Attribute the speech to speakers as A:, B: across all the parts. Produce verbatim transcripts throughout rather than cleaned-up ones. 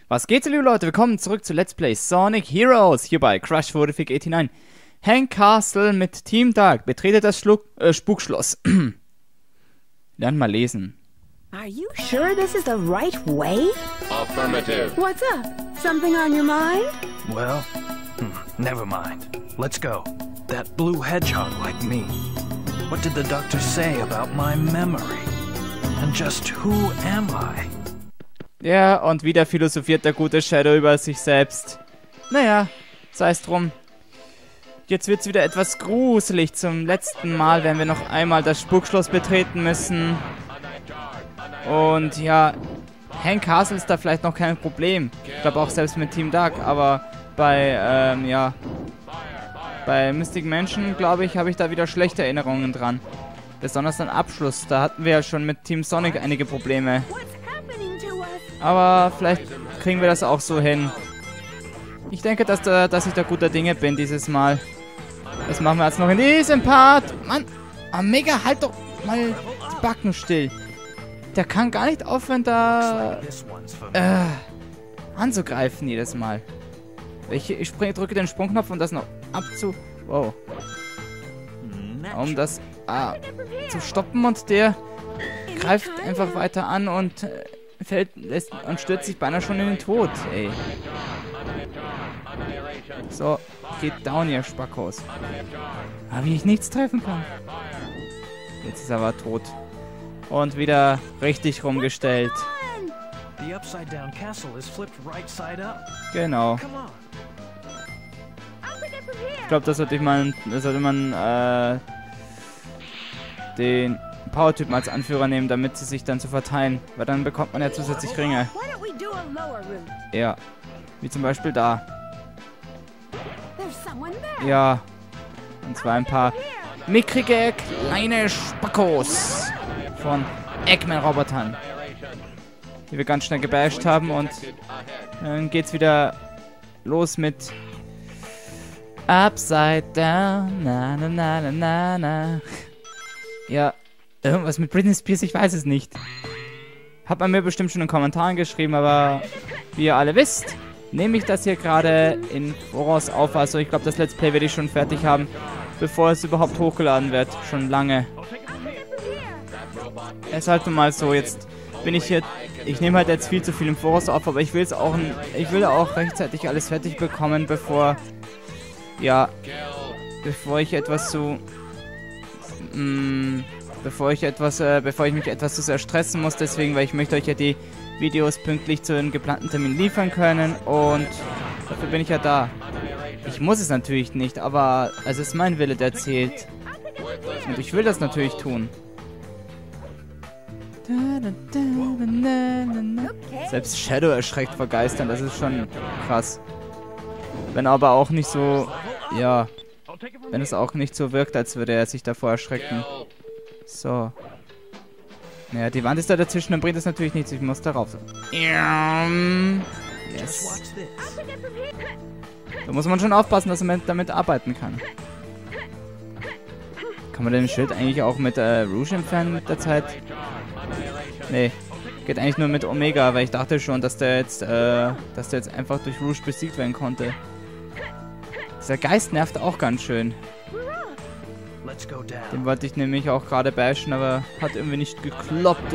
A: Was geht, liebe Leute? Willkommen zurück zu Let's Play Sonic Heroes hier bei Crash Fortific neunundachtzig. Hank Castle mit Team Dark betretet das Schluck, äh, Spukschloss. Lernt mal lesen.
B: Are you sure this is the right way?
C: Affirmative.
B: What's up? Something on your mind?
D: Well, hmm, never mind. Let's go. That blue hedgehog like me. What did the doctor say about my memory? And just who am I?
A: Ja, und wieder philosophiert der gute Shadow über sich selbst. Naja, sei es drum. Jetzt wird's wieder etwas gruselig. Zum letzten Mal werden wir noch einmal das Spukschloss betreten müssen. Und ja, Hank Castle ist da vielleicht noch kein Problem. Ich glaube auch selbst mit Team Dark, aber bei, ähm, ja, bei Mystic Mansion, glaube ich, habe ich da wieder schlechte Erinnerungen dran. Besonders am Abschluss, da hatten wir ja schon mit Team Sonic einige Probleme. Aber vielleicht kriegen wir das auch so hin. Ich denke, dass, da, dass ich da guter Dinge bin dieses Mal. Das machen wir jetzt noch in diesem Part. Mann, oh, Mega, halt doch mal die Backen still. Der kann gar nicht aufhören, da äh, anzugreifen jedes Mal. Ich, ich spring, drücke den Sprungknopf, um das noch abzu... Wow. Um das ah, zu stoppen, und der greift einfach weiter an und äh, fällt lässt, und stürzt sich beinahe schon in den Tod, ey. So, geht down, ihr Spackos. Aber wie ich nichts treffen kann. Jetzt ist er aber tot. Und wieder richtig rumgestellt. Genau. Ich glaube, das sollte man, das sollte man äh, den Power-Typen als Anführer nehmen, damit sie sich dann zu verteilen. Weil dann bekommt man ja zusätzlich Ringe. Ja. Wie zum Beispiel da. Ja. Und zwar ein paar mickrige kleine Spackos von Eggman-Robotern, die wir ganz schnell gebasht haben, und dann geht's wieder los mit Upside Down, na na na na na na. Ja, irgendwas mit Britney Spears, ich weiß es nicht. Hat man mir bestimmt schon in den Kommentaren geschrieben, aber wie ihr alle wisst, nehme ich das hier gerade in Voraus auf. Also ich glaube, das Let's Play werde ich schon fertig haben, bevor es überhaupt hochgeladen wird. Schon lange. Es ist halt nun mal so, jetzt bin ich hier, ich nehme halt jetzt viel zu viel im Voraus auf, aber ich will es auch, ich will auch rechtzeitig alles fertig bekommen, bevor, ja, bevor ich etwas zu, mh, bevor ich etwas, äh, bevor ich mich etwas zu sehr stressen muss, deswegen, weil ich möchte euch ja die Videos pünktlich zu den geplanten Terminen liefern können, und dafür bin ich ja da. Ich muss es natürlich nicht, aber es ist mein Wille, der zählt. Und ich will das natürlich tun. Selbst Shadow erschreckt vor Geistern, das ist schon krass. Wenn aber auch nicht so, ja, wenn es auch nicht so wirkt, als würde er sich davor erschrecken. So. Naja, die Wand ist da dazwischen, dann bringt es natürlich nichts, ich muss darauf. Yes. Da muss man schon aufpassen, dass man damit arbeiten kann. Kann man den Schild eigentlich auch mit äh, Rouge entfernen mit der Zeit? Nee, geht eigentlich nur mit Omega, weil ich dachte schon, dass der jetzt, äh, dass der jetzt einfach durch Rouge besiegt werden konnte. Dieser Geist nervt auch ganz schön. Den wollte ich nämlich auch gerade bashen, aber hat irgendwie nicht geklappt.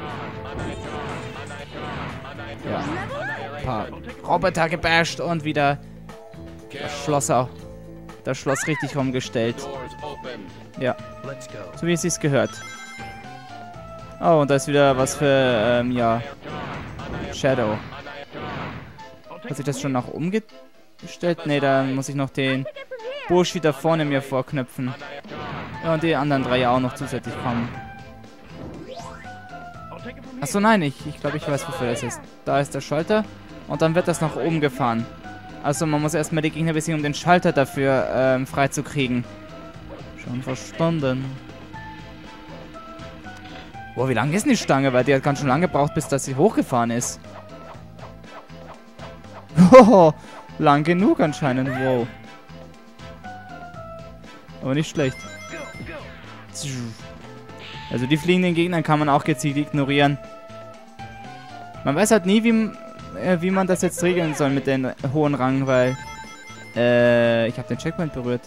A: Ja, ein paar Roboter gebasht und wieder das Schloss auch, das Schloss richtig rumgestellt. Ja, so wie es sich gehört. Oh, und da ist wieder was für, ähm, ja, Shadow. Hat sich das schon nach oben gestellt? Ne, da muss ich noch den Bursch wieder vorne mir vorknöpfen. Ja, und die anderen drei ja auch noch zusätzlich kommen. Achso, nein, ich, ich glaube, ich weiß, wofür das ist. Da ist der Schalter und dann wird das nach oben gefahren. Also man muss erstmal die Gegner besiegen, um den Schalter dafür ähm, freizukriegen. Schon verstanden. Boah, wie lang ist denn die Stange? Weil die hat ganz schön lange gebraucht, bis dass sie hochgefahren ist. Oh, lang genug anscheinend. Wow. Aber nicht schlecht. Also die fliegenden Gegnern kann man auch gezielt ignorieren. Man weiß halt nie, wie, äh, wie man das jetzt regeln soll mit den hohen Rang, weil äh, ich habe den Checkpoint berührt.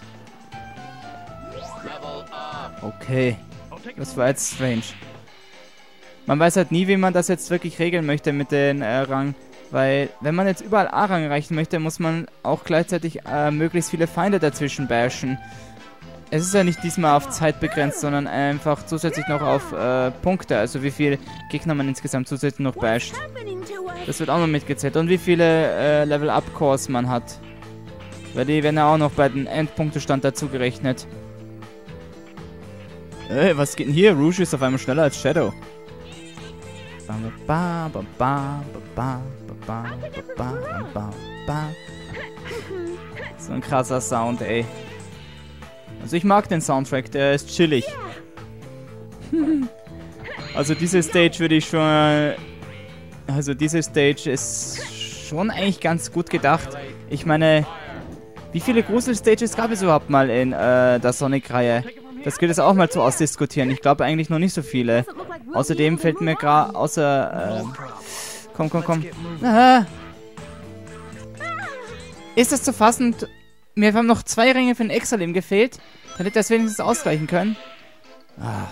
A: Okay, das war jetzt strange. Man weiß halt nie, wie man das jetzt wirklich regeln möchte mit den äh, Rang, weil wenn man jetzt überall A-Rang erreichen möchte, muss man auch gleichzeitig äh, möglichst viele Feinde dazwischen bashen. Es ist ja nicht diesmal auf Zeit begrenzt, sondern einfach zusätzlich noch auf äh, Punkte, also wie viele Gegner man insgesamt zusätzlich noch basht. Das wird auch noch mitgezählt. Und wie viele äh, Level-Up-Cores man hat. Weil die werden ja auch noch bei den Endpunktestand dazu gerechnet. Ey, was geht denn hier? Rouge ist auf einmal schneller als Shadow. So ein krasser Sound, ey. Also ich mag den Soundtrack, der ist chillig. Also diese Stage würde ich schon... Also diese Stage ist schon eigentlich ganz gut gedacht. Ich meine, wie viele Grusel-Stages gab es überhaupt mal in äh, der Sonic-Reihe? Das gilt es auch mal zu ausdiskutieren. Ich glaube eigentlich noch nicht so viele. Außerdem fällt mir gerade außer... Äh, komm, komm, komm. Ah. Ist das zu fassen? Mir haben noch zwei Ringe für ein Extra-Leben gefehlt. Dann hätte er es wenigstens ausgleichen können. Ah.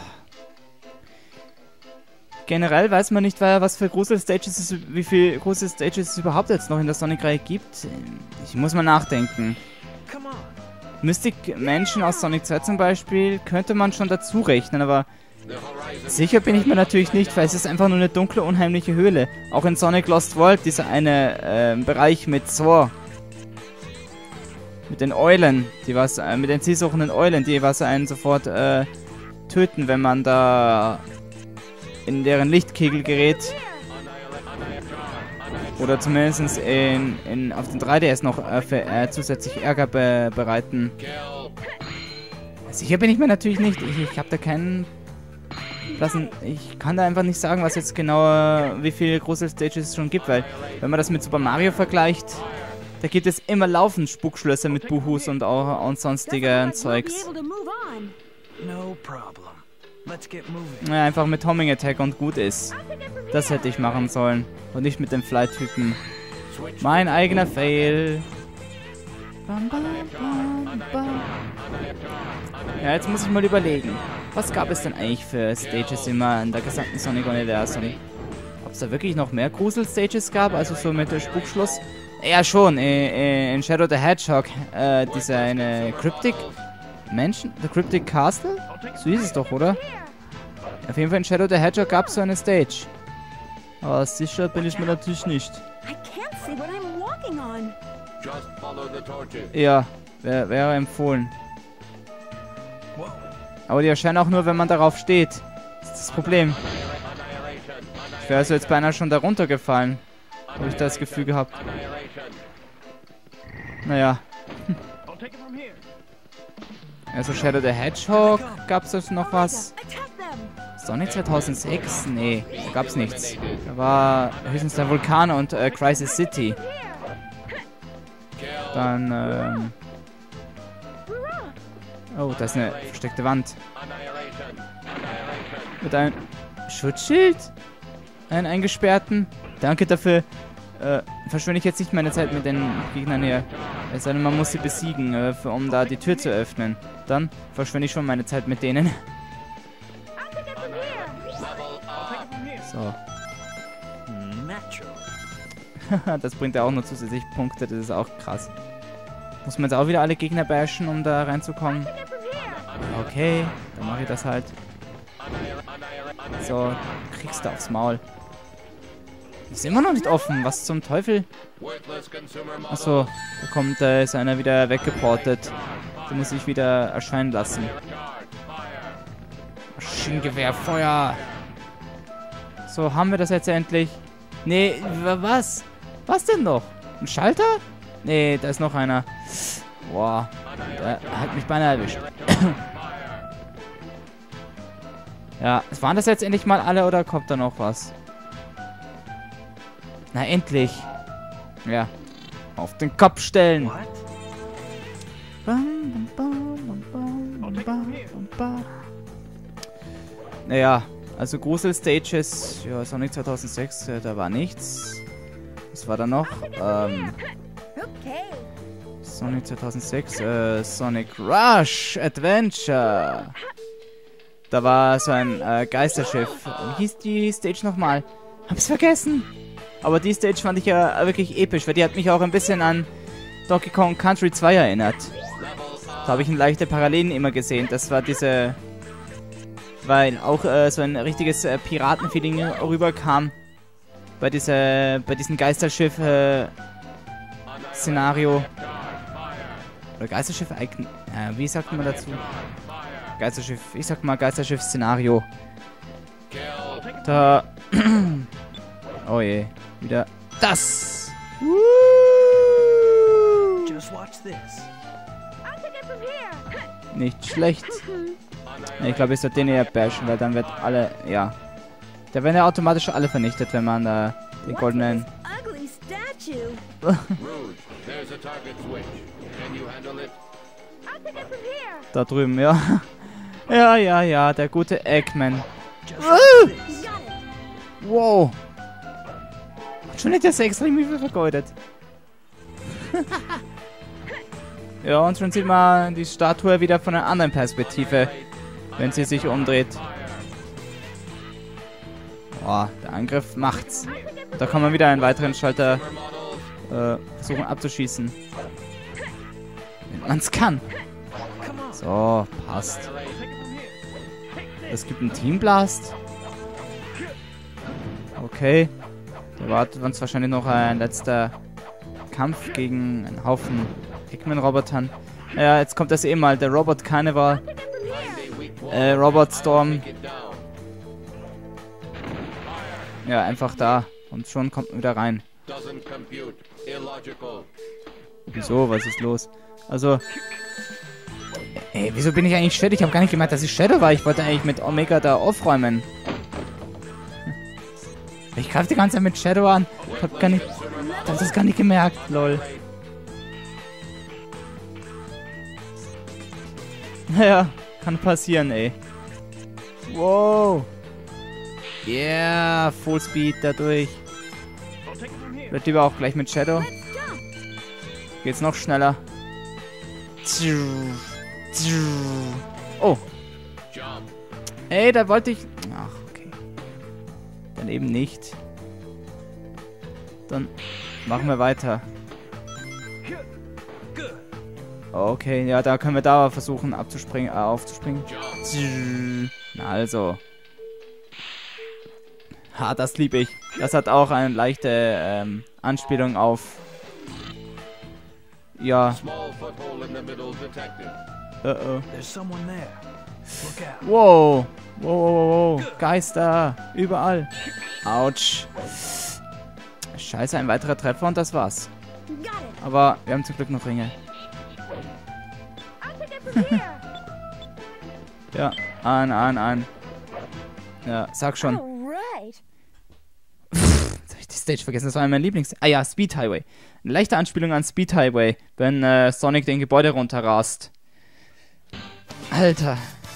A: Generell weiß man nicht, was für Grusel-Stages es, wie viele Grusel-Stages es überhaupt jetzt noch in der Sonic-Reihe gibt. Ich muss mal nachdenken. Mystic-Menschen aus Sonic zwei zum Beispiel könnte man schon dazu rechnen, aber sicher bin ich mir natürlich nicht, weil es ist einfach nur eine dunkle, unheimliche Höhle. Auch in Sonic Lost World, dieser eine äh, Bereich mit Zor. Mit den Eulen, die was, äh, mit den zielsuchenden Eulen, die was einen sofort äh, töten, wenn man da in deren Lichtkegel gerät. Oder zumindest in, in, auf den drei D S noch äh, für, äh, zusätzlich Ärger be bereiten. Sicher bin ich mir natürlich nicht. Ich, ich habe da keinen... Lassen. Ich kann da einfach nicht sagen, was jetzt genau, wie viele große Stages es schon gibt, weil wenn man das mit Super Mario vergleicht, da gibt es immer laufend Spukschlösser mit Buhus und auch und sonstigen Zeugs. Ja, einfach mit Homing Attack und gut ist. Das hätte ich machen sollen. Und nicht mit dem Fly-Typen. Mein eigener Fail. Ja, jetzt muss ich mal überlegen. Was gab es denn eigentlich für Stages immer in der gesamten Sonic-Universum? Ob es da wirklich noch mehr Grusel-Stages gab? Also so mit dem Spukschluss? Ja, schon. In Shadow the Hedgehog. Äh, dieser eine Cryptic... Menschen? The Cryptic Castle? So hieß es doch, oder? Auf jeden Fall in Shadow the Hedgehog gab es so eine Stage. Aber sicher bin ich mir natürlich nicht. Ja, wäre wär empfohlen. Aber die erscheinen auch nur, wenn man darauf steht. Das ist das Problem. Ich wäre also jetzt beinahe schon darunter gefallen. Habe ich das Gefühl gehabt. Naja. Also Shadow the Hedgehog, gab es also noch was? Sonic zweitausendsechs? Nee, da gab es nichts. Da war höchstens der Vulkan und äh, Crisis City. Dann, ähm... oh, da ist eine versteckte Wand. Mit einem Schutzschild? Einen eingesperrten? Danke dafür. Äh, verschwende ich jetzt nicht meine Zeit mit den Gegnern hier. Es sei denn, man muss sie besiegen, äh, für, um da die Tür zu öffnen. Dann verschwende ich schon meine Zeit mit denen. So. Das bringt ja auch noch zusätzlich Punkte, das ist auch krass. Muss man jetzt auch wieder alle Gegner bashen, um da reinzukommen? Okay, dann mache ich das halt. So, kriegst du aufs Maul. Ist immer noch nicht offen, was zum Teufel? Achso, da kommt, da ist einer wieder weggeportet. Den muss ich wieder erscheinen lassen. Maschinengewehr, Feuer! So, haben wir das jetzt endlich? Nee, was? Was denn noch? Ein Schalter? Nee, da ist noch einer. Boah, der hat mich beinahe erwischt. Ja, waren das jetzt endlich mal alle oder kommt da noch was? Na, endlich. Ja, auf den Kopf stellen. Naja, also Grusel-Stages, ja, Sonic zweitausendsechs, äh, da war nichts. Was war da noch? Ähm,
B: Okay.
A: Sonic zweitausendsechs, äh, Sonic Rush Adventure. Da war so ein äh, Geisterschiff. Wie hieß die Stage nochmal? Hab's vergessen. Aber die Stage fand ich ja wirklich episch, weil die hat mich auch ein bisschen an Donkey Kong Country zwei erinnert. Da habe ich ein leichte Parallelen immer gesehen. Das war diese... Weil auch äh, so ein richtiges äh, Piratenfeeling rüberkam. Bei, dieser, bei diesem Geisterschiff-Szenario. Oder Geisterschiff... Äh, wie sagt man dazu? Geisterschiff... Ich sag mal Geisterschiff-Szenario. Da... Oh je. Wieder das. Woo!
D: Just watch this.
A: Nicht schlecht. Ich glaube, ich sollte den eher bashen, weil dann wird alle... Ja. Da werden ja automatisch alle vernichtet, wenn man äh, den goldenen...
B: Ugly statue.
A: Da drüben, ja. Ja, ja, ja, der gute Eggman. Wow. Schon nicht, dass er extrem viel vergeudet. Ja, und schon sieht man die Statue wieder von einer anderen Perspektive, wenn sie sich umdreht. Boah, der Angriff macht's. Da kann man wieder einen weiteren Schalter äh, versuchen abzuschießen. Wenn man's kann. So, passt. Es gibt einen Teamblast. Okay. Da wartet uns wahrscheinlich noch ein letzter Kampf gegen einen Haufen Eggman-Robotern. Ja, jetzt kommt das eh mal. Der Robot Carnival. Äh, Robot Storm. Ja, einfach da. Und schon kommt man wieder rein. Wieso? Was ist los? Also... Ey, wieso bin ich eigentlich Shadow? Ich habe gar nicht gemerkt, dass ich Shadow war. Ich wollte eigentlich mit Omega da aufräumen. Ich greife die ganze Zeit mit Shadow an. Ich hab gar nicht... Ich hab das gar nicht gemerkt, lol. Naja, kann passieren, ey. Wow. Yeah, Fullspeed dadurch. Wird lieber auch gleich mit Shadow. Geht's noch schneller. Oh. Ey, da wollte ich... Ach, okay. Dann eben nicht. Dann machen wir weiter. Okay, ja, da können wir da versuchen abzuspringen, äh, aufzuspringen. Na also. Ha, das liebe ich. Das hat auch eine leichte ähm, Anspielung auf... Ja. Uh oh. Wow. Wow, wow, wow, wow. Geister. Überall. Autsch. Scheiße, ein weiterer Treffer und das war's. Aber wir haben zum Glück noch Ringe. Ja, an, an, an. Ja, sag schon. Jetzt hab ich die Stage vergessen, das war mein Lieblings... Ah ja, Speed Highway. Eine leichte Anspielung an Speed Highway, wenn äh, Sonic den Gebäude runterrast. Alter.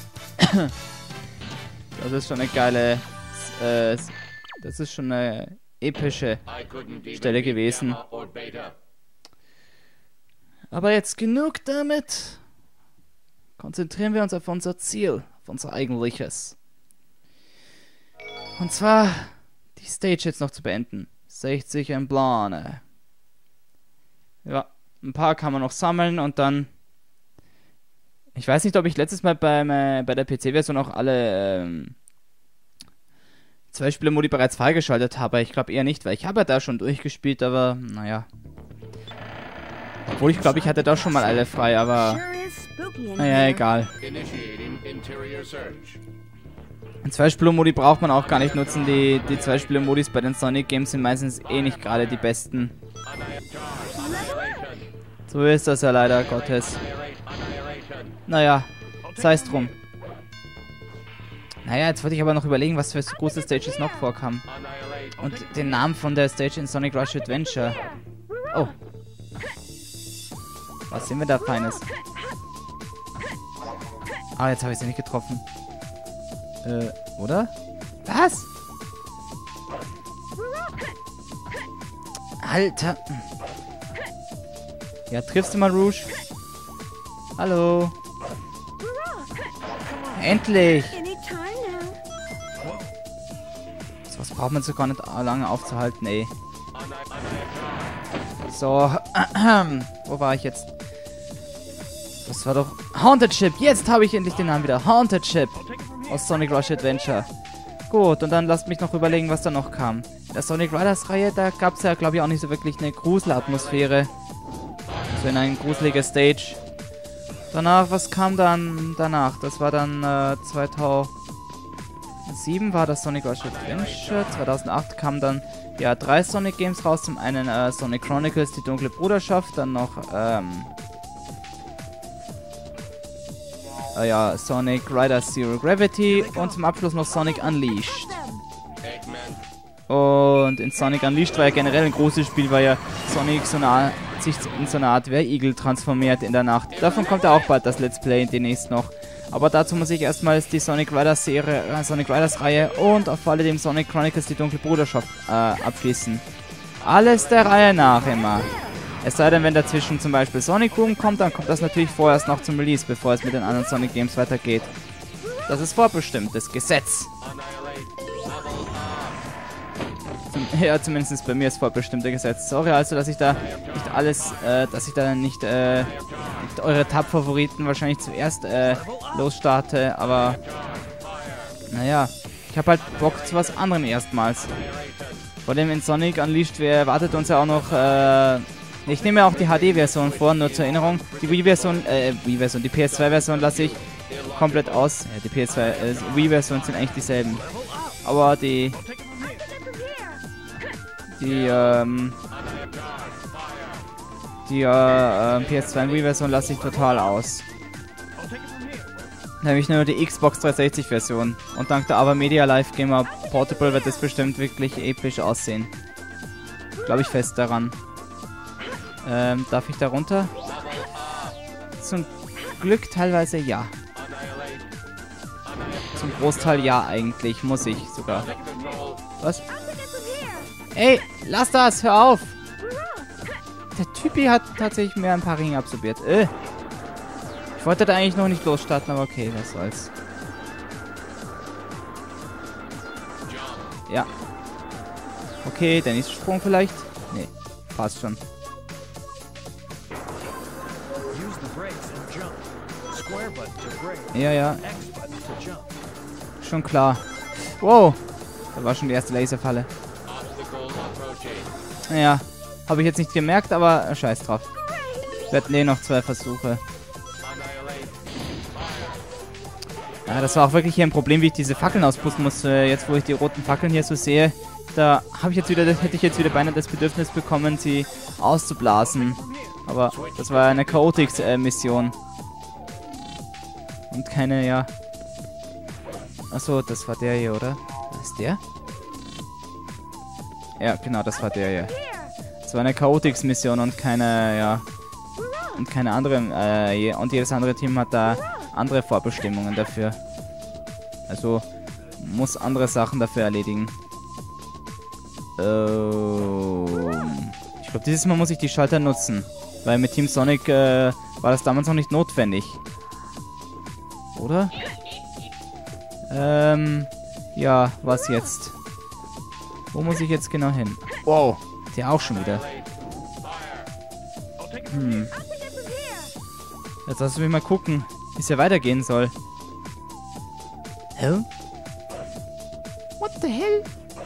A: Das ist schon eine geile... Äh, das ist schon eine epische Stelle gewesen. Aber jetzt genug damit. Konzentrieren wir uns auf unser Ziel, auf unser eigentliches. Und zwar die Stage jetzt noch zu beenden. sechzig im Plane. Ja, ein paar kann man noch sammeln und dann... Ich weiß nicht, ob ich letztes Mal beim, äh, bei der P C-Version auch alle ähm, zwei Spieler-Modi bereits freigeschaltet habe. Ich glaube eher nicht, weil ich habe ja da schon durchgespielt, aber naja. Obwohl ich glaube, ich hatte da schon mal alle frei, aber... Naja, egal. Ein Zwei-Spieler-Modi braucht man auch gar nicht nutzen. Die, die Zwei-Spieler-Modis bei den Sonic Games sind meistens eh nicht gerade die besten. So ist das ja leider Gottes. Naja, sei es drum. Naja, jetzt wollte ich aber noch überlegen, was für große Stages noch vorkamen. Und den Namen von der Stage in Sonic Rush Adventure. Oh. Was sehen wir da Feines? Ah, jetzt habe ich sie nicht getroffen. Äh, oder? Was? Alter. Ja, triffst du mal Rouge? Hallo. Endlich.
B: Anytime now.
A: So was braucht man so gar nicht lange aufzuhalten, ey. So. Wo war ich jetzt? Das war doch Haunted Ship. Jetzt habe ich endlich den Namen wieder. Haunted Ship. Aus Sonic Rush Adventure. Gut, und dann lasst mich noch überlegen, was da noch kam. In der Sonic Riders Reihe, da gab es ja, glaube ich, auch nicht so wirklich eine Gruselatmosphäre. So in ein gruseliger Stage. Danach, was kam dann danach? Das war dann äh, zweitausendsieben war das Sonic Rush Adventure. zweitausendacht kamen dann ja drei Sonic Games raus. Zum einen äh, Sonic Chronicles, die dunkle Bruderschaft, dann noch ähm, äh, ja, Sonic Riders Zero Gravity und zum Abschluss noch Sonic Unleashed. Und in Sonic Unleashed war ja generell ein großes Spiel, weil ja Sonic so eine, sich in so eine Art Wehrigel transformiert in der Nacht. Davon kommt ja auch bald das Let's Play demnächst noch. Aber dazu muss ich erstmals die Sonic Riders Serie, äh, Sonic Riders Reihe und auf alle dem Sonic Chronicles die dunkle Bruderschaft äh, abschließen. Alles der Reihe nach immer. Es sei denn, wenn dazwischen zum Beispiel Sonic Boom kommt, dann kommt das natürlich vorerst noch zum Release, bevor es mit den anderen Sonic Games weitergeht. Das ist vorbestimmtes Gesetz. Ja, zumindest bei mir ist vorbestimmte Gesetz. Sorry also, dass ich da nicht alles, äh, dass ich da nicht, äh, nicht eure Tab-Favoriten wahrscheinlich zuerst, äh, losstarte, aber naja, ich habe halt Bock zu was anderem erstmals. Vor allem in Sonic Unleashed erwartet uns ja auch noch, äh, ich nehme ja auch die H D-Version vor, nur zur Erinnerung. Die Wii-Version, äh, Wii-Version, die P S zwei Version lasse ich komplett aus. Ja, die P S zwei, äh, Wii-Version sind eigentlich dieselben. Aber die Die, ähm, die, äh, P S zwei und Wii-Version lasse ich total aus. Nämlich nur die Xbox dreihundertsechzig Version. Und dank der AverMedia Live Gamer Portable wird das bestimmt wirklich episch aussehen. Glaube ich fest daran. Ähm, darf ich da runter? Zum Glück teilweise ja. Zum Großteil ja eigentlich, muss ich sogar. Was? Ey, lass das, hör auf! Der Typi hat tatsächlich mehr ein paar Ringe absorbiert. Äh. Ich wollte da eigentlich noch nicht losstarten, aber okay, was soll's. Ja. Okay, der nächste Sprung vielleicht? Nee, passt schon. Ja, ja. Schon klar. Wow, da war schon die erste Laserfalle. Ja, habe ich jetzt nicht gemerkt, aber äh, scheiß drauf. Wir hatten eh noch zwei Versuche. Ja, das war auch wirklich hier ein Problem, wie ich diese Fackeln auspusten musste. Jetzt, wo ich die roten Fackeln hier so sehe, da habe ich jetzt wieder, das hätte ich jetzt wieder beinahe das Bedürfnis bekommen, sie auszublasen. Aber das war eine Chaotix-Mission. Und keine, ja. Achso, das war der hier, oder? Was ist der? Ja, genau, das war der hier. Das war eine Chaotix-Mission und keine, ja. Und keine andere, äh, und jedes andere Team hat da andere Vorbestimmungen dafür. Also, muss andere Sachen dafür erledigen. Ähm, ich glaube, dieses Mal muss ich die Schalter nutzen. Weil mit Team Sonic, äh, war das damals noch nicht notwendig. Oder? Ähm, ja, was jetzt? Wo muss ich jetzt genau hin? Wow, der auch schon wieder. Hm. Jetzt lass mich mal gucken, wie es hier weitergehen soll. Hä? What the hell?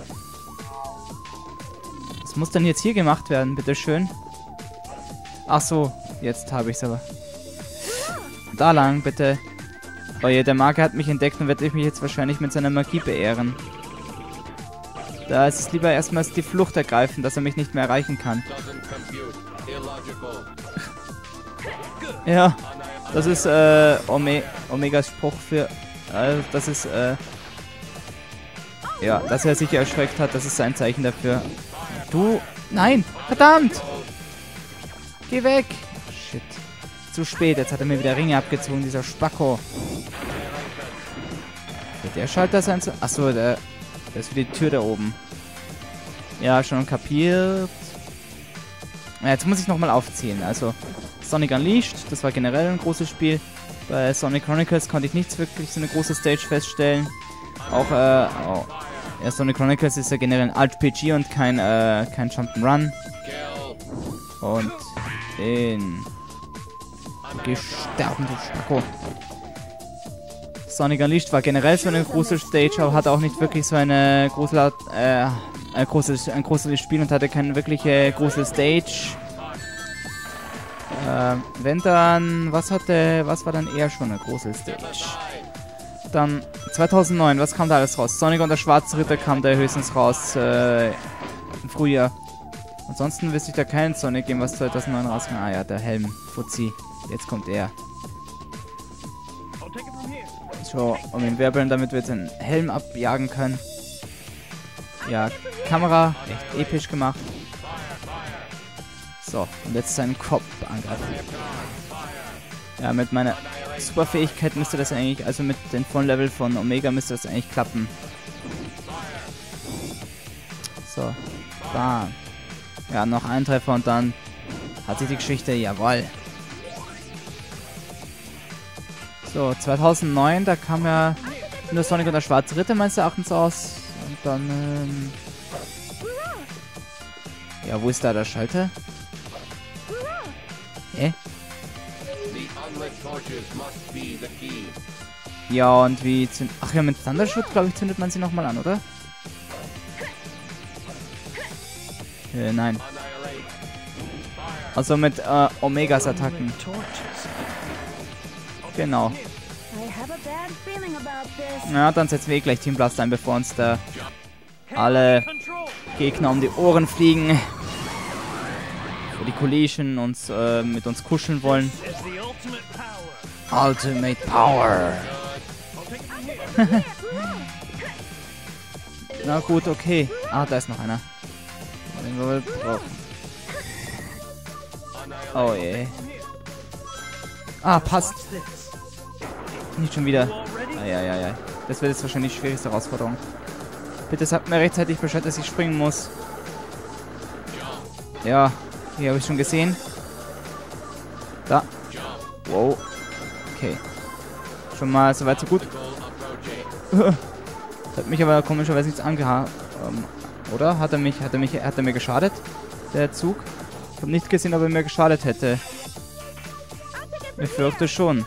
A: Was muss denn jetzt hier gemacht werden, bitteschön? Ach so, jetzt habe ich es aber. Da lang, bitte. Oh je, der Magier hat mich entdeckt und wird mich jetzt wahrscheinlich mit seiner Magie beehren. Da ist es lieber erstmals die Flucht ergreifen, dass er mich nicht mehr erreichen kann. Ja, das ist äh, Ome Omegas Spruch für... Äh, das ist, äh... Ja, dass er sich erschreckt hat, das ist sein Zeichen dafür. Du... Nein! Verdammt! Geh weg! Shit. Zu spät, jetzt hat er mir wieder Ringe abgezogen, dieser Spacko. Wird der Schalter sein zu... Achso, der... Das ist für die Tür da oben. Ja, schon kapiert. Ja, jetzt muss ich nochmal aufzählen. Also, Sonic Unleashed, das war generell ein großes Spiel. Bei Sonic Chronicles konnte ich nichts wirklich so eine große Stage feststellen. Auch, äh, oh. Ja, Sonic Chronicles ist ja generell ein R P G und kein, äh, kein Jump'n'Run. Und in... Geh sterben, du Spacko. Sonic Unleashed war generell so eine große Stage, aber hatte auch nicht wirklich so eine große, äh, ein großes, ein großes Spiel und hatte keine wirkliche große Stage. Äh, wenn dann, was hatte, was war dann eher schon eine große Stage? Dann zweitausendneun, was kam da alles raus? Sonic und der Schwarze Ritter kam da höchstens raus äh, im Frühjahr. Ansonsten wüsste ich da keinen Sonic Game, was zweitausendneun rauskam. Ah ja, der Helm, Fuzzi. Jetzt kommt er. So, um ihn wirbeln, damit wir jetzt einen Helm abjagen können. Ja, Kamera, echt episch gemacht. So, und jetzt seinen Kopf angreifen. Ja, mit meiner Superfähigkeit müsste das eigentlich, also mit dem vollen Level von Omega müsste das eigentlich klappen. So, bam. Ja, noch ein Treffer und dann hat sich die Geschichte, jawohl. So, zweitausendneun, da kam ja nur Sonic und der Schwarze Ritter meines Erachtens aus. Und dann, ähm... ja, wo ist da der Schalter? Hä? Ja, und wie zünd... Ach ja, mit Thundershoot, glaube ich, zündet man sie nochmal an, oder? Äh, nein. Also mit äh, Omegas Attacken. Genau. Ja, dann setzen wir eh gleich Team Blast ein, bevor uns da alle Gegner um die Ohren fliegen. Wo die Kollegen uns äh, mit uns kuscheln wollen. Ultimate Power. Na gut, okay. Ah, da ist noch einer. Den wir wohl brauchen. Oh je. Ah, passt. Nicht schon wieder. Eieiei. Das wird jetzt wahrscheinlich die schwierigste Herausforderung. Bitte sagt mir rechtzeitig Bescheid, dass ich springen muss. Ja, hier habe ich schon gesehen. Da. Wow. Okay. Schon mal soweit so gut. Das hat mich aber komischerweise nichts angehabt. Ähm, oder? Hat er mich, hat er mich, hat er mir geschadet? Der Zug? Ich habe nicht gesehen, ob er mir geschadet hätte. Ich fürchte schon.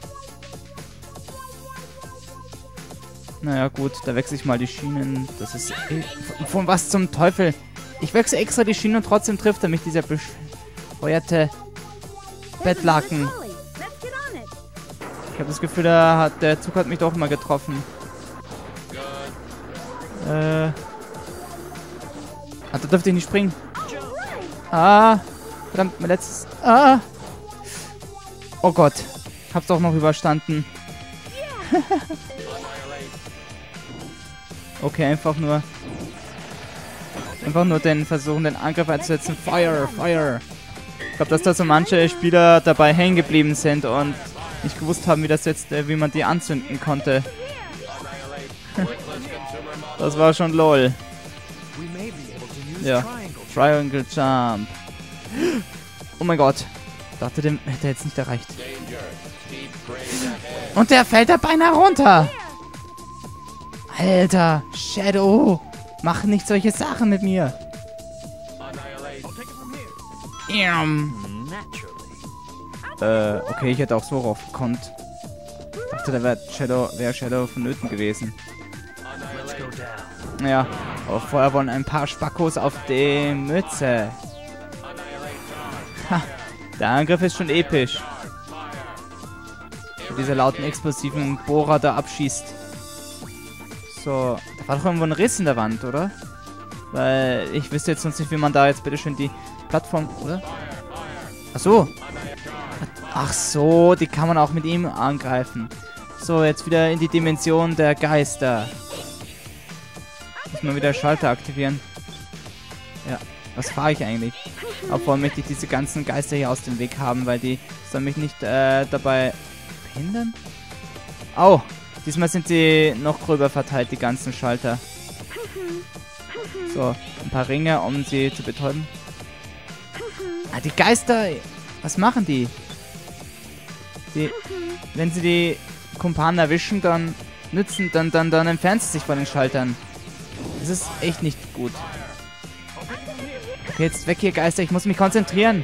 A: Naja gut, da wechsle ich mal die Schienen. Das ist... Von, von was zum Teufel? Ich wechsle extra die Schienen und trotzdem trifft er mich, dieser bescheuerte Bettlaken. Ich habe das Gefühl, der, hat, der Zug hat mich doch mal getroffen. Äh... Ah, da dürfte ich nicht springen. Ah! Verdammt, mein letztes... Ah! Oh Gott. Hab's doch noch überstanden. Okay, einfach nur... Einfach nur den versuchen, den Angriff einzusetzen. Fire, Fire! Ich glaube, dass da so manche Spieler dabei hängen geblieben sind und nicht gewusst haben, wie das jetzt, äh, wie man die anzünden konnte. Das war schon lol. Ja. Triangle Jump. Oh mein Gott. Ich dachte, den hätte er jetzt nicht erreicht. Und der fällt da beinahe runter. Alter, Shadow. Mach nicht solche Sachen mit mir. Äh, okay, ich hätte auch so rauf gekonnt. Ich dachte, da wäre Shadow, wär Shadow vonnöten gewesen. Ja, aber vorher wollen ein paar Spackos auf die Mütze. Ha, der Angriff ist schon episch. Wie dieser lauten, explosiven Bohrer da abschießt. So, da war doch irgendwo ein Riss in der Wand, oder? Weil ich wüsste jetzt sonst nicht, wie man da jetzt bitteschön die Plattform, oder? Ach so. Ach so, die kann man auch mit ihm angreifen. So, jetzt wieder in die Dimension der Geister. Muss man wieder Schalter aktivieren. Ja, was fahre ich eigentlich? Obwohl möchte ich diese ganzen Geister hier aus dem Weg haben, weil die sollen mich nicht äh, dabei behindern. Oh, diesmal sind sie noch gröber verteilt, die ganzen Schalter. So, ein paar Ringe, um sie zu betäuben. Ah, die Geister. Was machen die? Die, wenn sie die Kumpanen erwischen, dann nützen, dann, dann, dann entfernen sie sich von den Schaltern. Das ist echt nicht gut. Okay, jetzt weg hier, Geister. Ich muss mich konzentrieren.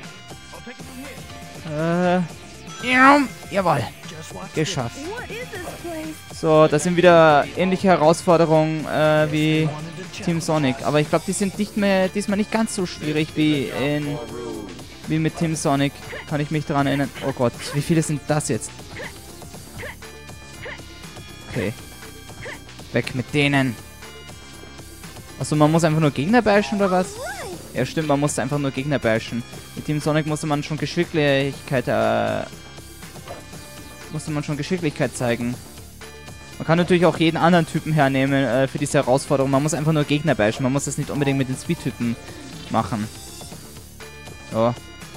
A: Äh. Ja, jawohl. Geschafft. So, das sind wieder ähnliche Herausforderungen äh, wie Team Sonic. Aber ich glaube, die sind nicht mehr, diesmal nicht ganz so schwierig wie in wie mit Team Sonic. Kann ich mich daran erinnern. Oh Gott, wie viele sind das jetzt? Okay. Weg mit denen. Achso, man muss einfach nur Gegner bashen oder was? Ja, stimmt, man muss einfach nur Gegner bashen. Mit Team Sonic musste man schon Geschicklichkeit, äh, musste man schon Geschicklichkeit zeigen. Man kann natürlich auch jeden anderen Typen hernehmen äh, für diese Herausforderung. Man muss einfach nur Gegner bashen. Man muss das nicht unbedingt mit den Speed-Typen machen. So.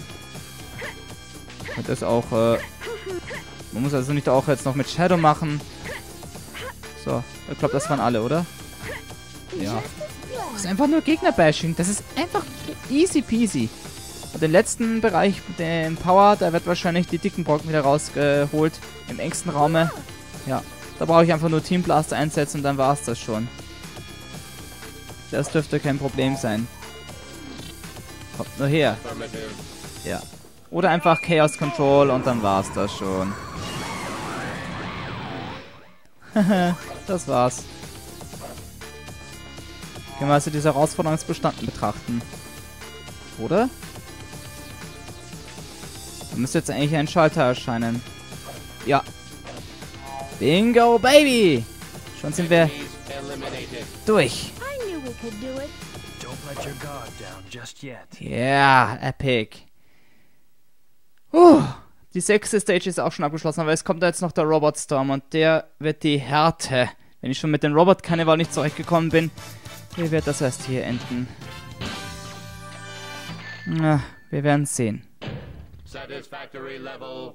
A: Und das auch, äh, man muss also nicht auch jetzt noch mit Shadow machen. So, ich glaube, das waren alle, oder? Ja. Das ist einfach nur Gegner-Bashing. Das ist einfach easy peasy. Und den letzten Bereich, den Power, da wird wahrscheinlich die dicken Brocken wieder rausgeholt. Im engsten Raume. Ja. Da brauche ich einfach nur Team Blaster einsetzen und dann war es das schon. Das dürfte kein Problem sein. Kommt nur her. Ja. Oder einfach Chaos Control und dann war es das schon. Das war's. Können wir also diese Herausforderung als bestanden betrachten. Oder? Da müsste jetzt eigentlich ein Schalter erscheinen. Ja. Bingo, Baby! Schon sind wir durch. Ja, yeah, epic. Uh, die sechste Stage ist auch schon abgeschlossen, aber es kommt da jetzt noch der Robot Storm und der wird die Härte. Wenn ich schon mit dem Robot Karneval nicht zurechtgekommen bin, wie wird das erst hier enden? Na, wir werden sehen. Satisfactory level.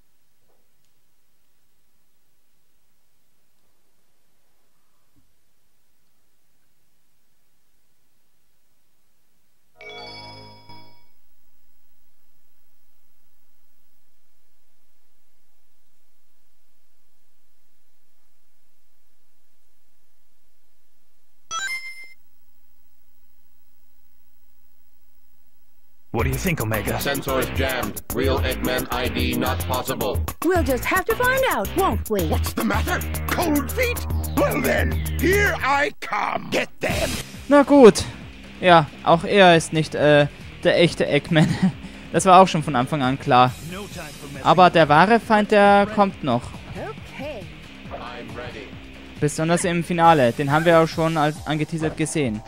D: What do you think, Omega?
C: Sensors jammed. Real Eggman I D not possible.
B: We'll just have to find out, won't we?
E: What's the matter? Cold feet? Well then, here I come. Get them.
A: Na gut. Ja, auch er ist nicht äh, der echte Eggman. Das war auch schon von Anfang an klar. Aber der wahre Feind, der kommt noch.
B: Okay.
A: Besonders im Finale. Den haben wir auch schon als angeteasert gesehen.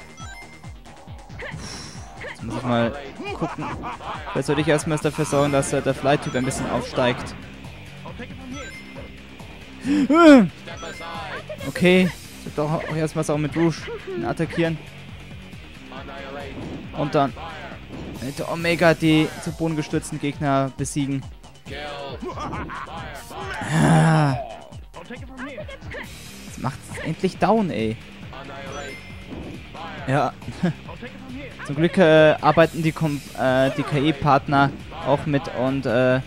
A: Jetzt muss ich mal gucken. Vielleicht sollte ich erstmal dafür sorgen, dass äh, der Fly-Typ ein bisschen aufsteigt. Okay. Ich doch auch erstmal auch mit Rouge ihn attackieren. Und dann mit der Omega die zu Boden gestürzten Gegner besiegen. Ah. Jetzt macht es endlich down, ey. Ja. Zum Glück äh, arbeiten die, Kom äh, die K I-Partner auch mit und äh,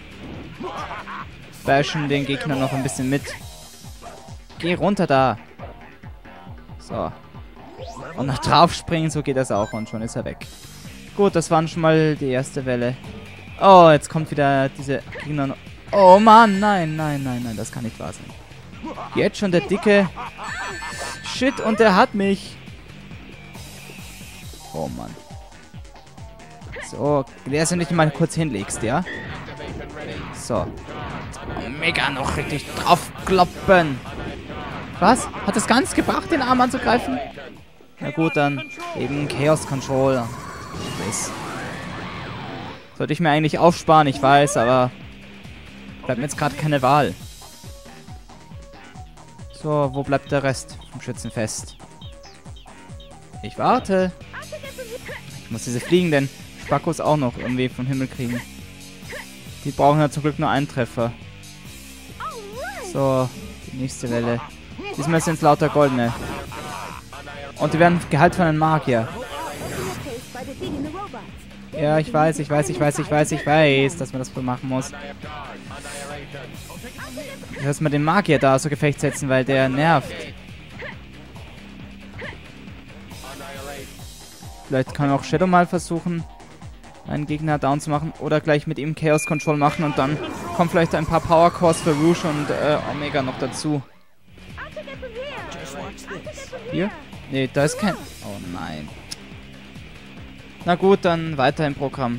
A: bashen den Gegner noch ein bisschen mit. Geh runter da. So. Und noch drauf springen, so geht das auch und schon ist er weg. Gut, das waren schon mal die erste Welle. Oh, jetzt kommt wieder diese Gegner noch. Oh Mann, nein, nein, nein, nein, das kann nicht wahr sein. Jetzt schon der dicke. Shit, und der hat mich. Oh Mann. So, der du nicht mal kurz hinlegst, ja? So. Mega noch richtig draufkloppen. Was? Hat es ganz gebracht, den Arm anzugreifen? Na gut, dann eben Chaos Control. Das sollte ich mir eigentlich aufsparen, ich weiß, aber bleibt mir jetzt gerade keine Wahl. So, wo bleibt der Rest vom Schützenfest? Ich warte. Ich muss diese fliegenden Spackos auch noch irgendwie vom Himmel kriegen. Die brauchen ja zum Glück nur einen Treffer. So, die nächste Welle. Diesmal sind es lauter goldene. Und die werden geheilt von einem Magier. Ja, ich weiß, ich weiß, ich weiß, ich weiß, ich weiß, dass man das wohl machen muss. Lass mal den Magier da außer Gefecht setzen, weil der nervt. Vielleicht kann auch Shadow mal versuchen, einen Gegner down zu machen. Oder gleich mit ihm Chaos Control machen und dann kommen vielleicht ein paar Power Cores für Rouge und äh, Omega noch dazu. Hier? Nee, da ist kein... Oh nein. Na gut, dann weiter im Programm.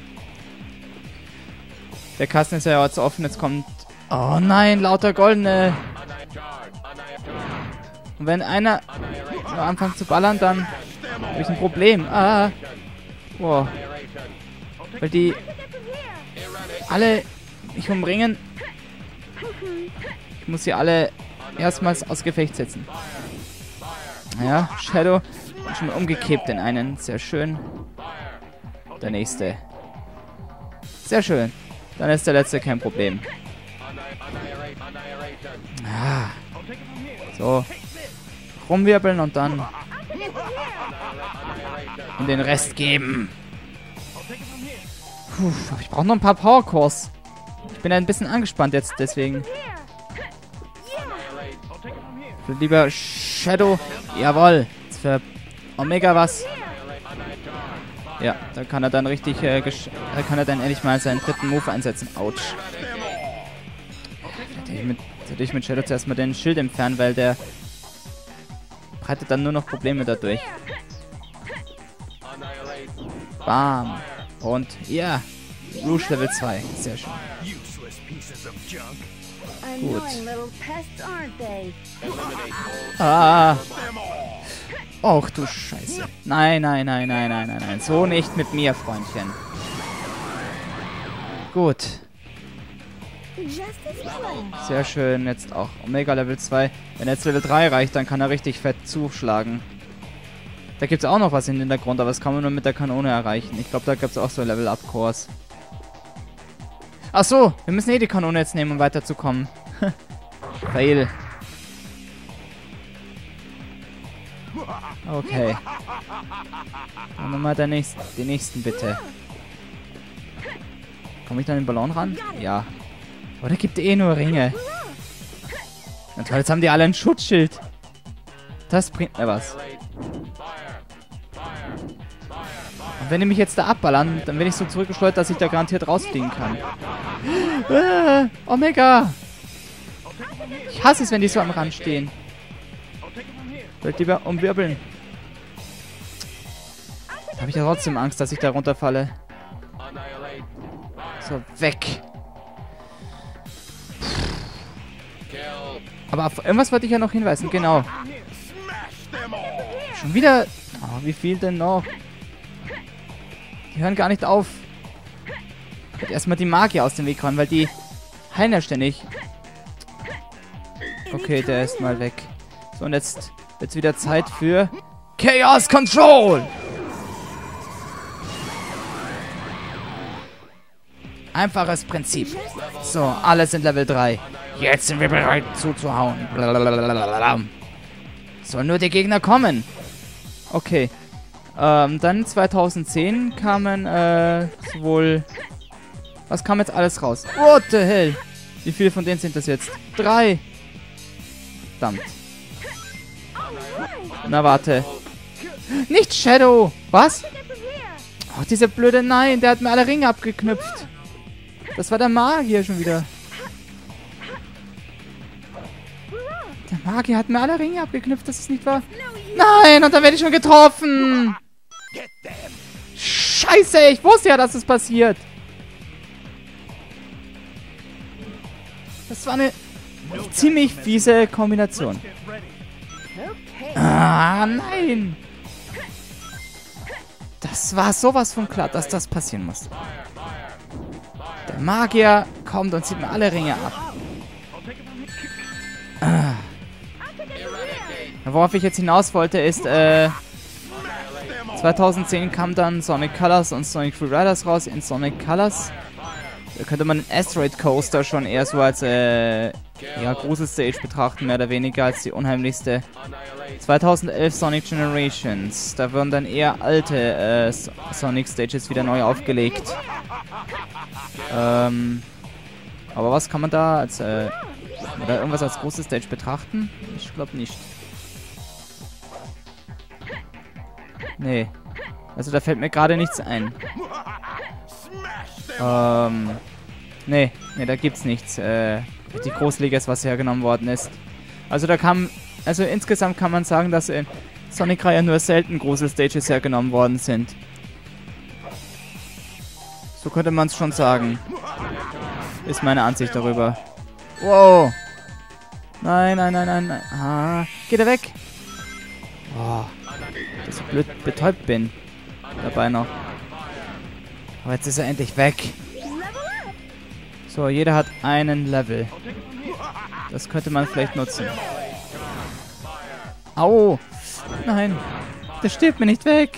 A: Der Kasten ist ja jetzt offen, jetzt kommt... Oh nein, lauter goldene. Und wenn einer anfängt zu ballern, dann habe ich ein Problem. Ah. Wow. Weil die alle mich umringen. Ich muss sie alle erstmals aus Gefecht setzen. Ja, Shadow schon umgekippt in einen. Sehr schön. Der nächste. Sehr schön. Dann ist der letzte kein Problem. Ah. So. Rumwirbeln und dann und den Rest geben. Puh, ich brauche noch ein paar Power Cores. Ich bin ein bisschen angespannt jetzt, deswegen. Ich will lieber Shadow. Jawohl. Jetzt für Omega was. Ja, da kann er dann richtig, äh, da kann er dann endlich mal seinen dritten Move einsetzen. Autsch. Hätte ich mit, hätte ich mit Shadow zuerst mal den Schild entfernen, weil der breitet dann nur noch Probleme dadurch. Bam. Und ja, Rouge Level zwei. Sehr schön. Gut. Ah. Och du Scheiße. Nein, nein, nein, nein, nein, nein, nein. So nicht mit mir, Freundchen. Gut. Sehr schön. Jetzt auch Omega Level zwei. Wenn er jetzt Level drei reicht, dann kann er richtig fett zuschlagen. Da gibt es auch noch was im Hintergrund, aber das kann man nur mit der Kanone erreichen. Ich glaube, da gibt es auch so Level-Up-Cores. Ach so, wir müssen eh die Kanone jetzt nehmen, um weiterzukommen. Fail. Okay. Dann nochmal der nächste, den nächsten bitte. Komme ich dann den Ballon ran? Ja. Aber der gibt eh nur Ringe. Na toll, jetzt haben die alle ein Schutzschild. Das bringt mir was. Und wenn die mich jetzt da abballern, dann bin ich so zurückgeschleudert, dass ich da garantiert rausfliegen kann. Äh, Omega! Ich hasse es, wenn die so am Rand stehen. Ich will lieber umwirbeln. Da habe ich ja trotzdem Angst, dass ich da runterfalle. So, weg. Aber auf irgendwas wollte ich ja noch hinweisen, genau. Schon wieder... Oh, wie viel denn noch? Die hören gar nicht auf. Ich werde erstmal die Magier aus dem Weg räumen, weil die heilen ja ständig. Okay, der ist mal weg. So, und jetzt wird wieder Zeit für Chaos Control! Einfaches Prinzip. So, alle sind Level drei. Jetzt sind wir bereit zuzuhauen. Blablabla. Sollen nur die Gegner kommen. Okay. Ähm, dann zweitausendzehn kamen, äh, wohl... Was kam jetzt alles raus? What the hell? Wie viele von denen sind das jetzt? Drei. Verdammt. Na, warte. Nicht Shadow! Was? Oh, dieser blöde Nein, der hat mir alle Ringe abgeknüpft. Das war der Magier schon wieder. Der Magier hat mir alle Ringe abgeknüpft, das ist nicht wahr? Nein, und dann werde ich schon getroffen. Scheiße, ich wusste ja, dass es passiert. Das war eine ziemlich fiese Kombination. Ah, nein. Das war sowas von klar, dass das passieren muss. Der Magier kommt und zieht mir alle Ringe ab. Ah. Worauf ich jetzt hinaus wollte, ist, äh... zweitausendzehn kam dann Sonic Colors und Sonic Free Riders raus. In Sonic Colors da könnte man den Asteroid Coaster schon eher so als, äh... ja, Grusel-Stage betrachten, mehr oder weniger als die unheimlichste zweitausendelf Sonic Generations. Da wurden dann eher alte äh, Sonic Stages wieder neu aufgelegt. Ähm, aber was kann man da als, äh, oder irgendwas als große Stage betrachten? Ich glaube nicht. Nee. Also da fällt mir gerade nichts ein. Ähm, nee, nee, da gibt's nichts. Äh, die Großliga ist, was hergenommen worden ist. Also da kam, also insgesamt kann man sagen, dass in Sonic-Reihe nur selten große Stages hergenommen worden sind. So könnte man es schon sagen. Ist meine Ansicht darüber. Wow. Nein, nein, nein, nein, nein. Ah, geht er weg? Oh, dass ich blöd betäubt bin. Dabei noch. Aber jetzt ist er endlich weg. So, jeder hat einen Level. Das könnte man vielleicht nutzen. Au! Nein! Der stirbt mir nicht weg!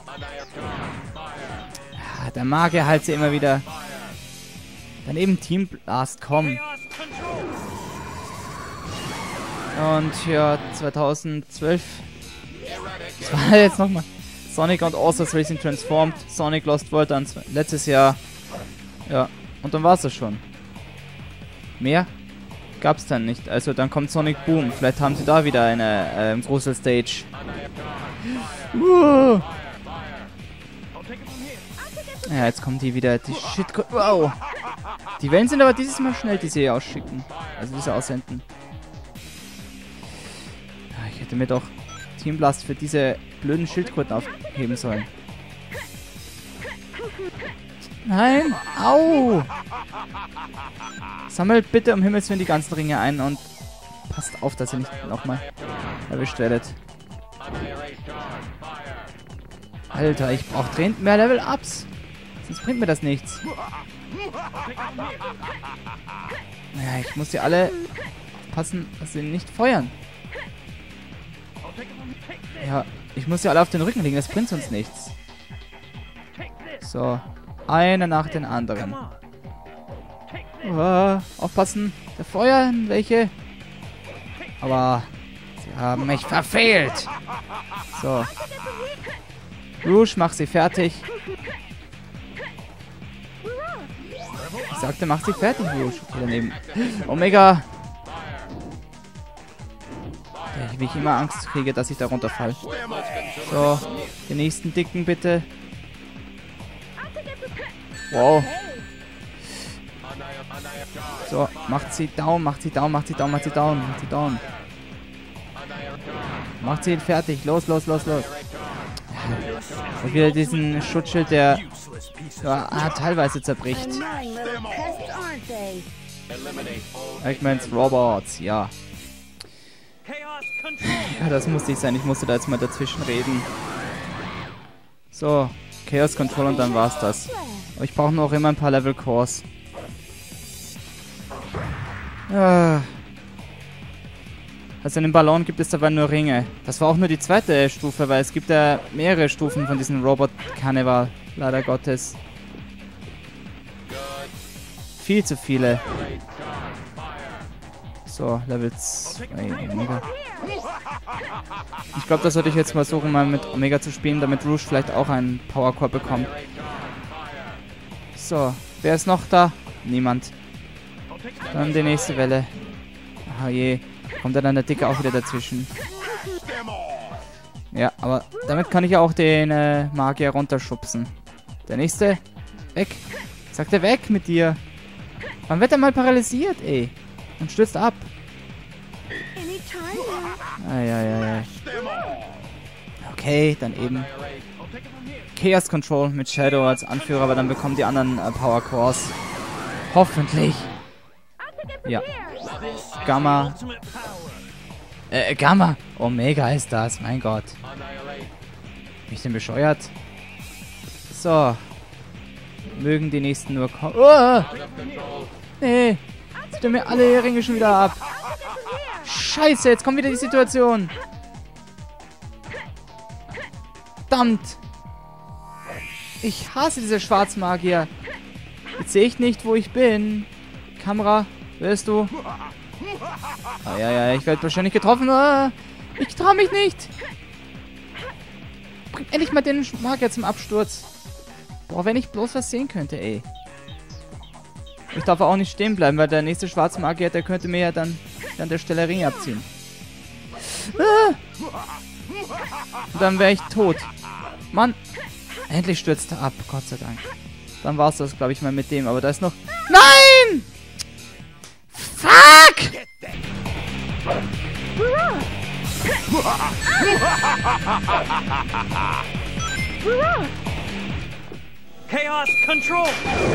A: Ja, der Magier halt sie immer wieder. Dann eben Team Blast, komm. Und ja, zweitausendzwölf. Das war jetzt nochmal. Sonic und All-Stars Racing Transformed. Sonic Lost World dann letztes Jahr. Ja, und dann war es das schon. Mehr gab es dann nicht. Also dann kommt Sonic Boom. Vielleicht haben sie da wieder eine ähm, große Stage. Uh. Ja, jetzt kommen die wieder. Die Shit. Wow. Die Wellen sind aber dieses Mal schnell, die sie hier ausschicken. Also diese aussenden. Ja, ich hätte mir doch Team Blast für diese blöden Schildkröten aufheben sollen. Nein! Au! Sammelt bitte um Himmels Willen die ganzen Ringe ein und passt auf, dass ihr nicht nochmal erwischt werdet. Alter, ich brauche dringend mehr Level-Ups. Sonst bringt mir das nichts. Naja, ich muss die alle passen, dass sie nicht feuern. Ja, ich muss sie alle auf den Rücken legen, das bringt uns nichts. So, eine nach den anderen. Oh, aufpassen, da feuern welche. Aber sie haben mich verfehlt. So. Rouge, mach sie fertig. Ich sagte, mach sie fertig, Rouge. Okay, daneben. Omega. Wie ich immer Angst kriege, dass ich da runterfalle. So, den nächsten dicken bitte. Wow. So, macht sie down, macht sie down, macht sie down, macht sie down, macht sie down. Macht sie ihn fertig. Los, los, los, los. Und wieder diesen Schutzschild, der ja, ah, teilweise zerbricht. Eggmans Robots, ja. Ja, das musste ich sein. Ich musste da jetzt mal dazwischen reden. So, Chaos Control und dann war's das. Aber ich brauche noch immer ein paar Level Cores. Ah. Also in dem Ballon gibt es dabei nur Ringe. Das war auch nur die zweite Stufe, weil es gibt ja mehrere Stufen von diesem Robot-Karneval. Leider Gottes. Viel zu viele. So, Level zwei. Omega. Ich glaube, das sollte ich jetzt mal versuchen, mal mit Omega zu spielen, damit Rouge vielleicht auch einen Power Core bekommt. So, wer ist noch da? Niemand. Dann die nächste Welle. Ah je. Kommt dann der Dicke auch wieder dazwischen. Ja, aber damit kann ich ja auch den äh, Magier runterschubsen. Der nächste. Weg. Sagt er weg mit dir. Wann wird er mal paralysiert, ey? Und stürzt ab. Eieiei. Okay, dann eben Chaos Control mit Shadow als Anführer, aber dann bekommen die anderen äh, Power Cores. Hoffentlich. Ja. Gamma. Äh, Gamma. Omega ist das, mein Gott. Bin ich denn bescheuert? So. Mögen die nächsten nur kommen. Oh! Nee. Zieht mir alle Ringe schon wieder ab. Scheiße, jetzt kommt wieder die Situation. Verdammt. Ich hasse diese Schwarzmagier. Jetzt sehe ich nicht, wo ich bin. Kamera, wer bist du? Ah, ja, ja, ich werde wahrscheinlich getroffen. Ah, Ich trau mich nicht. Bring endlich mal den Magier zum Absturz. Boah, wenn ich bloß was sehen könnte, ey. Ich darf auch nicht stehen bleiben, weil der nächste Schwarzmagier, der könnte mir ja dann an der Stelle Ringe abziehen. Ah! Und dann wäre ich tot. Mann. Endlich stürzt er ab, Gott sei Dank. Dann war es das, glaube ich, mal mit dem. Aber da ist noch... Nein! Fuck!
D: Chaos control!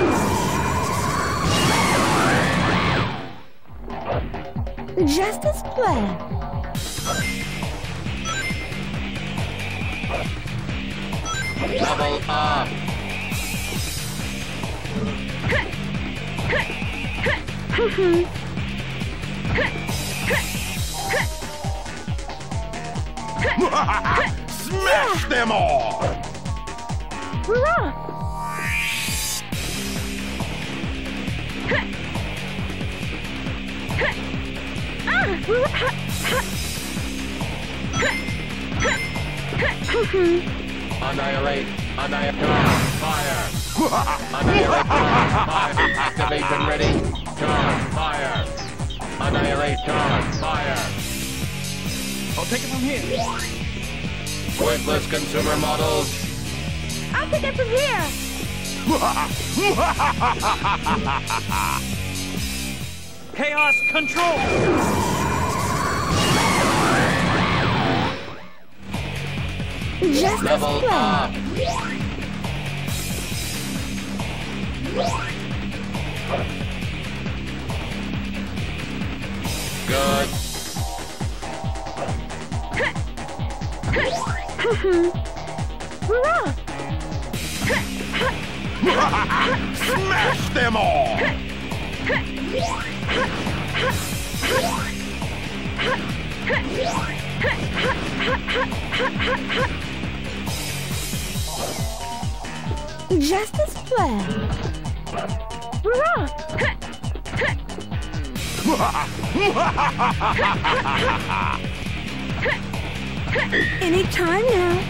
B: Just as planned.
C: Level up.
E: Smash them all!
C: Annihilate. Annihilate. Fire. Annihilate. Fire. Activation ready. Charge. Fire. Annihilate. Charge. Fire.
D: I'll take it from here.
C: Worthless consumer models.
B: I'll take it from here.
D: Chaos control!
B: Just as
C: Level
B: planned.
C: up. Good.
E: Smash them all!
B: Just as planned. Any time now.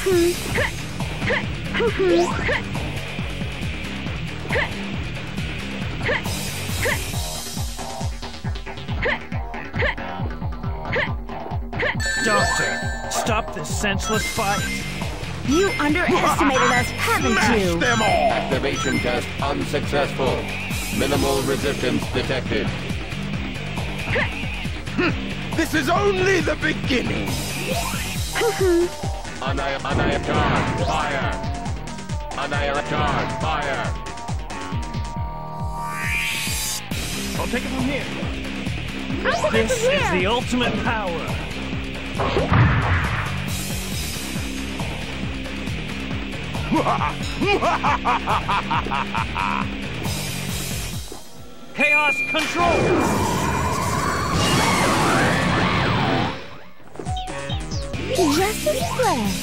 D: Doctor, stop this senseless fight.
B: You underestimated us, haven't
E: Smash
B: you?
E: them all!
C: Activation test unsuccessful. Minimal resistance detected.
E: This is only the beginning!
C: Annihilate. Annihilate. Charge. Fire. Annihilate. Charge. Fire.
D: I'll take it from here.
B: I'll take it
D: This
B: from
D: is
B: here.
D: the ultimate power. Chaos control!
B: Just as planned.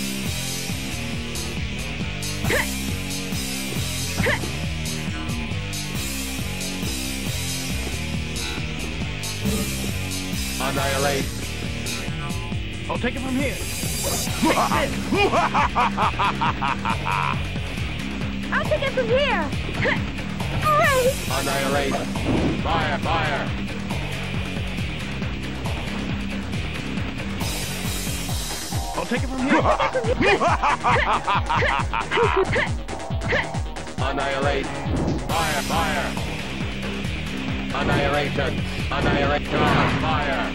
C: Annihilate.
D: I'll take it from here.
B: I'll take it from here. Great.
C: Annihilate. Fire. Fire.
D: I'll take it from here.
C: Annihilate. Fire. Fire. Annihilation. Annihilate. Charge. Fire.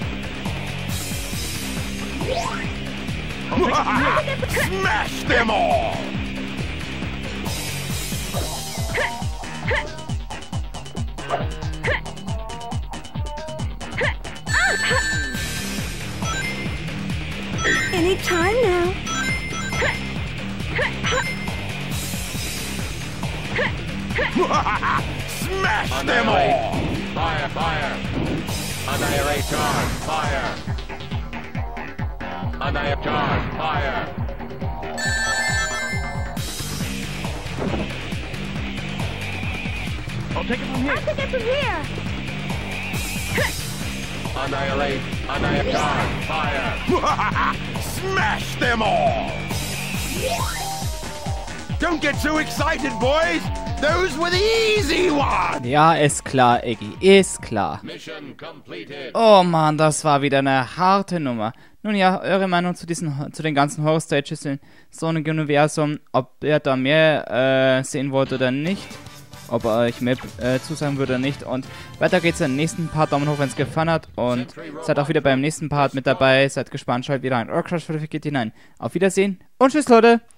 E: Smash them all!
B: Any time now.
E: Smash them all!
C: Annihilate. Fire. Fire. Annihilate. Charge. Fire. Annihilate. Charge. Fire.
D: I'll take it from here.
B: I'll take it from here.
C: Annihilate. Annihilation. Fire.
E: Smash them all! Don't get too excited, boys! Those were the easy ones!
A: Ja, ist klar, Iggy, ist klar.
C: Mission completed.
A: Oh Mann, das war wieder eine harte Nummer. Nun ja, eure Meinung zu diesen, zu den ganzen Horror-Stages in Sonic Universum, ob ihr da mehr äh, sehen wollt oder nicht, ob er euch mehr äh, zusagen würde oder nicht. Und weiter geht's im nächsten Part. Daumen hoch, wenn es gefallen hat. Und seid auch wieder beim nächsten Part mit dabei. Seid gespannt, schaut wieder ein Orc Crush für hinein. Auf Wiedersehen und tschüss, Leute!